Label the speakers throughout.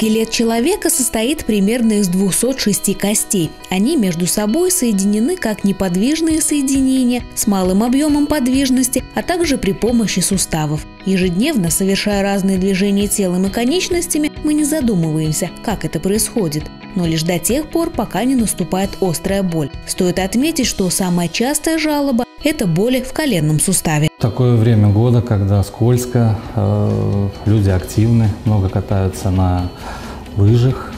Speaker 1: Скелет человека состоит примерно из 206 костей. Они между собой соединены как неподвижные соединения с малым объемом подвижности, а также при помощи суставов. Ежедневно, совершая разные движения телом и конечностями, мы не задумываемся, как это происходит. Но лишь до тех пор, пока не наступает острая боль. Стоит отметить, что самая частая жалоба – это боли в коленном суставе.
Speaker 2: Такое время года, когда скользко, люди активны, много катаются на лыжах,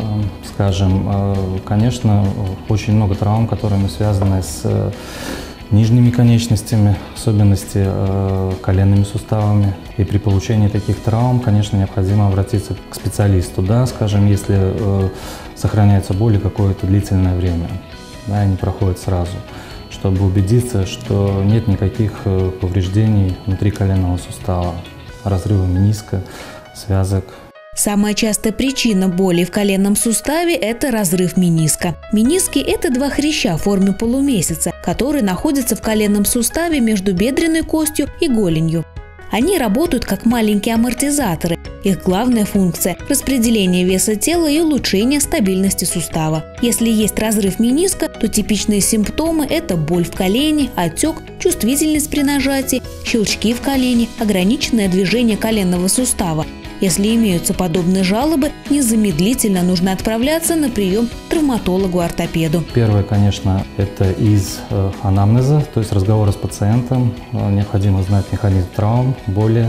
Speaker 2: скажем. Конечно, очень много травм, которые связаны с нижними конечностями, особенности коленными суставами. И при получении таких травм, конечно, необходимо обратиться к специалисту, да, скажем, если сохраняется боль какое-то длительное время, да, и не проходит сразу, чтобы убедиться, что нет никаких повреждений внутри коленного сустава, разрыва мениска, связок.
Speaker 1: Самая частая причина боли в коленном суставе – это разрыв мениска. Мениски – это два хряща в форме полумесяца, которые находятся в коленном суставе между бедренной костью и голенью. Они работают как маленькие амортизаторы. Их главная функция – распределение веса тела и улучшение стабильности сустава. Если есть разрыв мениска, то типичные симптомы – это боль в колене, отек, чувствительность при нажатии, щелчки в колене, ограниченное движение коленного сустава. Если имеются подобные жалобы, незамедлительно нужно отправляться на прием к травматологу-ортопеду.
Speaker 2: Первое, конечно, это из анамнеза, то есть разговора с пациентом. Необходимо знать механизм травм, боли,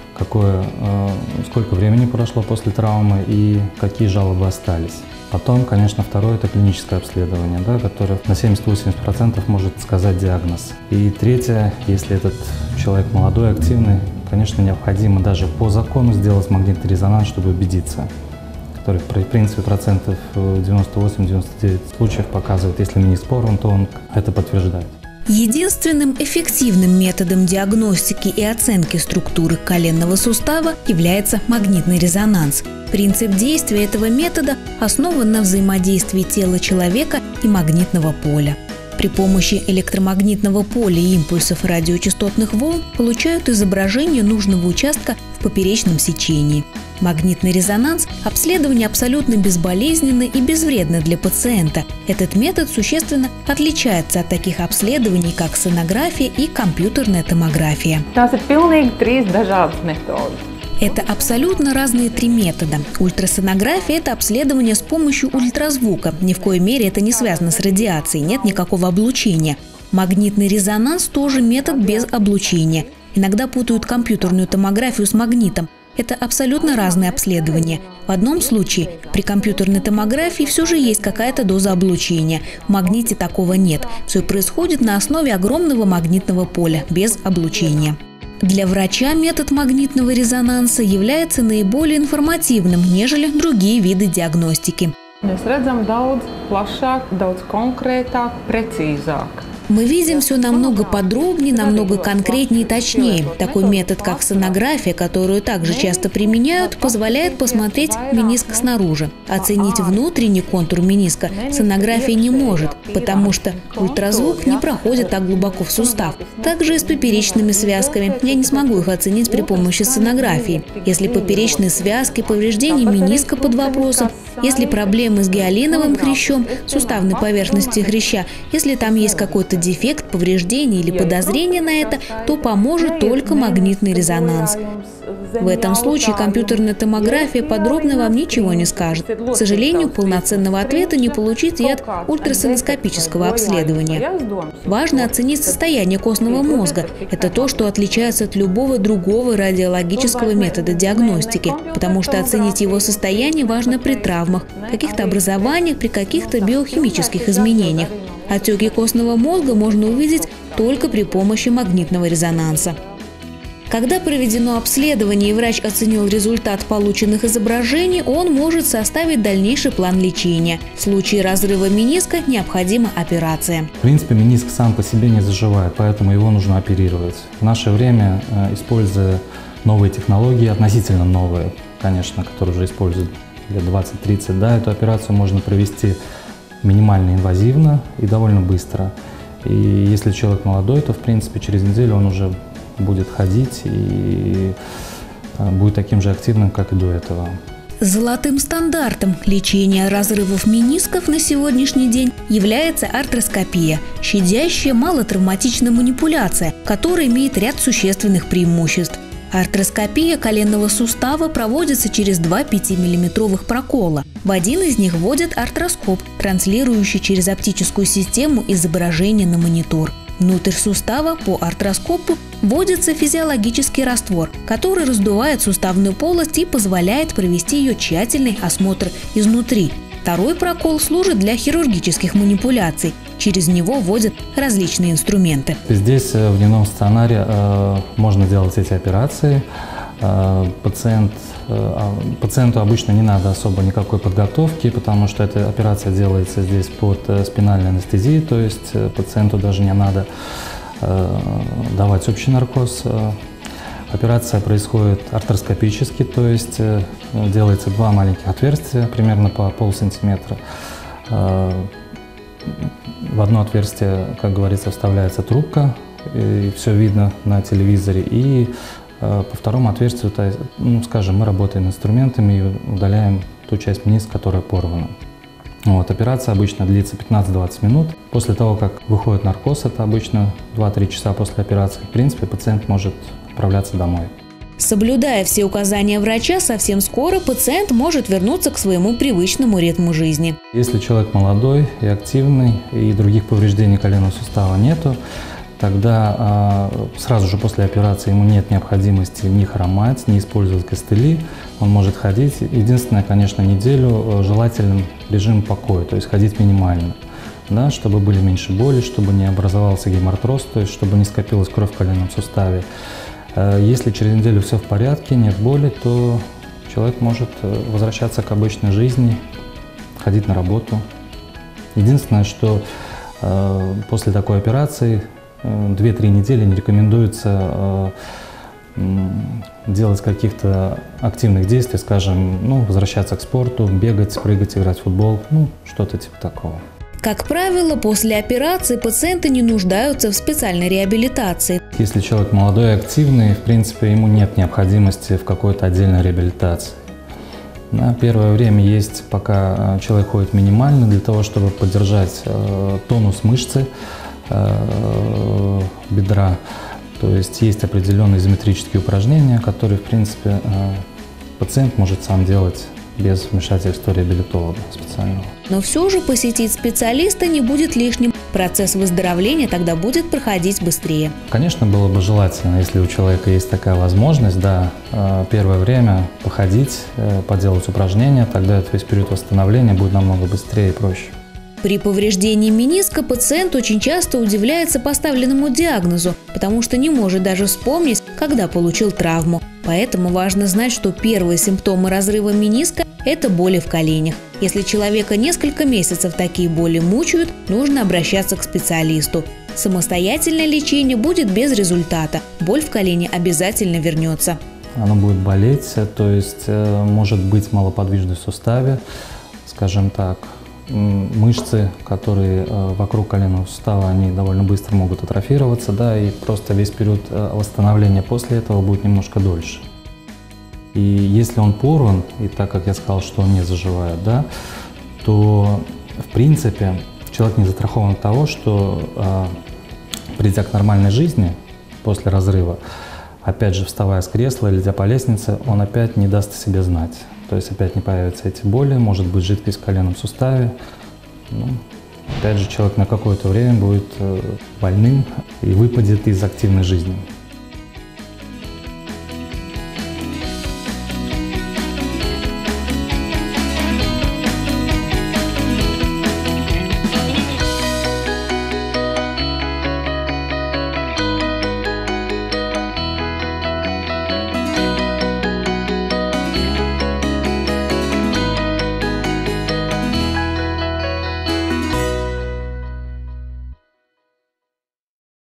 Speaker 2: сколько времени прошло после травмы и какие жалобы остались. Потом, конечно, второе – это клиническое обследование, да, которое на 70-80% может сказать диагноз. И третье, если этот человек молодой, активный, конечно, необходимо даже по закону сделать магнитный резонанс, чтобы убедиться, который, в принципе, процентов 98-99 случаев показывает, если мениск порван, то он это подтверждает.
Speaker 1: Единственным эффективным методом диагностики и оценки структуры коленного сустава является магнитный резонанс. Принцип действия этого метода основан на взаимодействии тела человека и магнитного поля. При помощи электромагнитного поля и импульсов радиочастотных волн получают изображение нужного участка в поперечном сечении. Магнитный резонанс – обследование абсолютно безболезненно и безвредно для пациента. Этот метод существенно отличается от таких обследований, как сонография и компьютерная томография. Это абсолютно разные три метода. Ультрасонография – это обследование с помощью ультразвука. Ни в коей мере это не связано с радиацией, нет никакого облучения. Магнитный резонанс – тоже метод без облучения. Иногда путают компьютерную томографию с магнитом. Это абсолютно разные обследования. В одном случае при компьютерной томографии все же есть какая-то доза облучения. В магните такого нет. Все происходит на основе огромного магнитного поля, без облучения. Для врача метод магнитного резонанса является наиболее информативным, нежели другие виды диагностики. Мы видим все намного подробнее, намного конкретнее и точнее. Такой метод, как сонография, которую также часто применяют, позволяет посмотреть мениск снаружи. Оценить внутренний контур мениска сонография не может, потому что ультразвук не проходит так глубоко в сустав. Также и с поперечными связками. Я не смогу их оценить при помощи сонографии. Если поперечные связки, повреждения мениска под вопросом, если проблемы с гиалиновым хрящом, суставной поверхностью хряща, если там есть какой-то дефект, повреждение или подозрение на это, то поможет только магнитный резонанс. В этом случае компьютерная томография подробно вам ничего не скажет. К сожалению, полноценного ответа не получить и от ультрасоноскопического обследования. Важно оценить состояние костного мозга. Это то, что отличается от любого другого радиологического метода диагностики, потому что оценить его состояние важно при травмах, каких-то образованиях, при каких-то биохимических изменениях. Отеки костного мозга можно увидеть только при помощи магнитного резонанса. Когда проведено обследование и врач оценил результат полученных изображений, он может составить дальнейший план лечения. В случае разрыва мениска необходима операция.
Speaker 2: В принципе, мениск сам по себе не заживает, поэтому его нужно оперировать. В наше время, используя новые технологии, относительно новые, конечно, которые уже используют лет 20-30, да, эту операцию можно провести минимально инвазивно и довольно быстро. И если человек молодой, то, в принципе, через неделю он уже будет ходить и будет таким же активным, как и до этого.
Speaker 1: Золотым стандартом лечения разрывов менисков на сегодняшний день является артроскопия – щадящая малотравматичная манипуляция, которая имеет ряд существенных преимуществ. Артроскопия коленного сустава проводится через два 5-миллиметровых прокола. В один из них вводят артроскоп, транслирующий через оптическую систему изображение на монитор. Внутрь сустава по артроскопу вводится физиологический раствор, который раздувает суставную полость и позволяет провести ее тщательный осмотр изнутри. Второй прокол служит для хирургических манипуляций. Через него вводят различные инструменты.
Speaker 2: Здесь в дневном стационаре можно делать эти операции. Пациенту обычно не надо особо никакой подготовки, потому что эта операция делается здесь под спинальной анестезией, то есть пациенту даже не надо давать общий наркоз. Операция происходит артроскопически, то есть делается два маленьких отверстия, примерно по полсантиметра. В одно отверстие, как говорится, вставляется трубка, и все видно на телевизоре, и по второму отверстию, скажем, мы работаем инструментами и удаляем ту часть мениска, которая порвана. Операция обычно длится 15-20 минут. После того, как выходит наркоз, это обычно 2-3 часа после операции, в принципе, пациент может отправляться домой.
Speaker 1: Соблюдая все указания врача, совсем скоро пациент может вернуться к своему привычному ритму жизни.
Speaker 2: Если человек молодой и активный, и других повреждений коленного сустава нету, тогда сразу же после операции ему нет необходимости ни хромать, ни использовать костыли. Он может ходить. Единственное, конечно, неделю желательным режим покоя, то есть ходить минимально, да, чтобы были меньше боли, чтобы не образовался гемартроз, то есть чтобы не скопилась кровь в коленном суставе. Если через неделю все в порядке, нет боли, то человек может возвращаться к обычной жизни, ходить на работу. Единственное, что после такой операции 2-3 недели не рекомендуется делать каких-то активных действий, скажем, возвращаться к спорту, бегать, прыгать, играть в футбол, что-то типа такого.
Speaker 1: Как правило, после операции пациенты не нуждаются в специальной реабилитации.
Speaker 2: Если человек молодой и активный, в принципе, ему нет необходимости в какой-то отдельной реабилитации. На первое время есть, пока человек ходит минимально, для того, чтобы поддержать тонус мышцы бедра. То есть есть определенные изометрические упражнения, которые, в принципе, пациент может сам делать без вмешательства реабилитолога специального.
Speaker 1: Но все же посетить специалиста не будет лишним. Процесс выздоровления тогда будет проходить быстрее.
Speaker 2: Конечно, было бы желательно, если у человека есть такая возможность, первое время походить, поделать упражнения, тогда этот весь период восстановления будет намного быстрее и проще.
Speaker 1: При повреждении мениска пациент очень часто удивляется поставленному диагнозу, потому что не может даже вспомнить, когда получил травму. Поэтому важно знать, что первые симптомы разрыва мениска – это боли в коленях. Если человека несколько месяцев такие боли мучают, нужно обращаться к специалисту. Самостоятельное лечение будет без результата. Боль в колене обязательно вернется.
Speaker 2: Оно будет болеть, то есть может быть малоподвижность в суставе, скажем так. Мышцы, которые вокруг коленного сустава, они довольно быстро могут атрофироваться, и просто весь период восстановления после этого будет немножко дольше. И если он порван, и так как я сказал, что он не заживает, то в принципе человек не застрахован от того, что придя к нормальной жизни после разрыва, опять же вставая с кресла или идя по лестнице, он опять не даст о себе знать. То есть опять не появятся эти боли, может быть жидкость в коленном суставе. Опять же человек на какое-то время будет больным и выпадет из активной жизни.